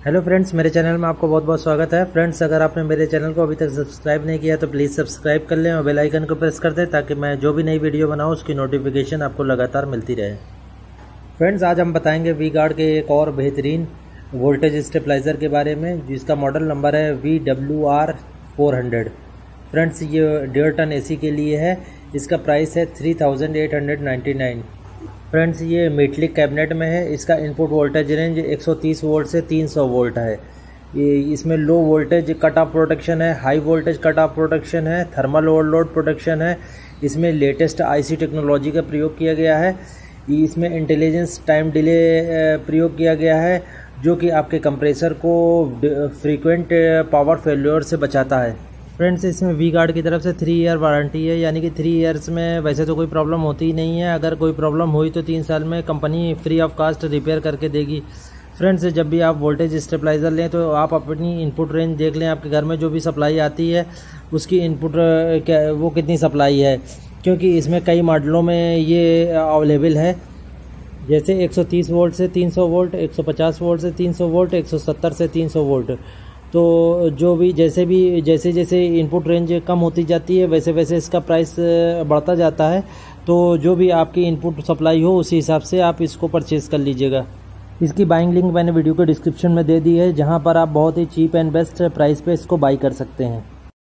Hello friends, मेरे channel में आपको बहुत बहुत स्वागत है। फ्रेंड्स, अगर आपने मेरे चैनल को अभी तक सब्सक्राइब नहीं किया तो प्लीज़ सब्सक्राइब कर लें और बेल आइकन को प्रेस कर दें ताकि मैं जो भी नई वीडियो बनाऊं उसकी नोटिफिकेशन आपको लगातार मिलती रहे। फ्रेंड्स, आज हम बताएंगे वी गार्ड के एक और बेहतरीन वोल्टेज स्टेबलाइज़र के बारे में जिसका मॉडल नंबर है VWR400। फ्रेंड्स, ये 1.5 टन AC के लिए है। इसका प्राइस है 3899। फ्रेंड्स, ये मेटलिक कैबिनेट में है। इसका इनपुट वोल्टेज रेंज 130 वोल्ट से 300 वोल्ट है। ये इसमें low voltage cut off protection है, high voltage cut off protection है, थर्मल ओवरलोड प्रोटेक्शन है। इसमें लेटेस्ट IC टेक्नोलॉजी का प्रयोग किया गया है। इसमें इंटेलिजेंस टाइम डिले प्रयोग किया गया है जो कि आपके कंप्रेसर को फ्रीक्वेंट पावर फेल्योर से बचाता है। फ्रेंड्स, इसमें वी गार्ड की तरफ से 3 ईयर वारंटी है, यानी कि 3 ईयर्स में वैसे तो कोई प्रॉब्लम होती ही नहीं है। अगर कोई प्रॉब्लम हुई तो 3 साल में company free of cost repair करके देगी। फ्रेंड्स, जब भी आप वोल्टेज स्टेबलाइज़र लें तो आप अपनी इनपुट रेंज देख लें। आपके घर में जो भी सप्लाई आती है उसकी इनपुट वो कितनी सप्लाई है, क्योंकि इसमें कई मॉडलों में ये अवेलेबल है, जैसे 130 वोल्ट से 300 वोल्ट, 150 वोल्ट से 300 वोल्ट, 170 से 300 वोल्ट। तो जो भी जैसे जैसे इनपुट रेंज कम होती जाती है वैसे वैसे इसका प्राइस बढ़ता जाता है। तो जो भी आपकी इनपुट सप्लाई हो उसी हिसाब से आप इसको परचेज़ कर लीजिएगा। इसकी बाइंग लिंक मैंने वीडियो के डिस्क्रिप्शन में दे दी है, जहां पर आप बहुत ही चीप एंड बेस्ट प्राइस पे इसको बाई कर सकते हैं।